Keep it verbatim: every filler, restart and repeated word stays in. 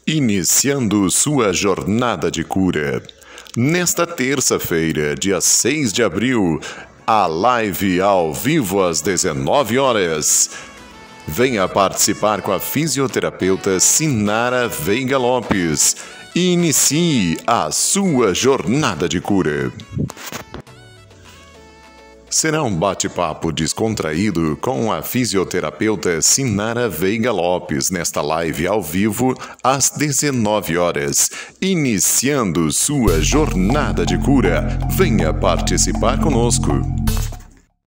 Iniciando sua jornada de cura. Nesta terça-feira, dia seis de abril, a live ao vivo às dezenove horas. Venha participar com a fisioterapeuta Sinara Veiga Lopes e inicie a sua jornada de cura. Será um bate-papo descontraído com a fisioterapeuta Sinara Veiga Lopes nesta live ao vivo às dezenove horas, iniciando sua jornada de cura. Venha participar conosco.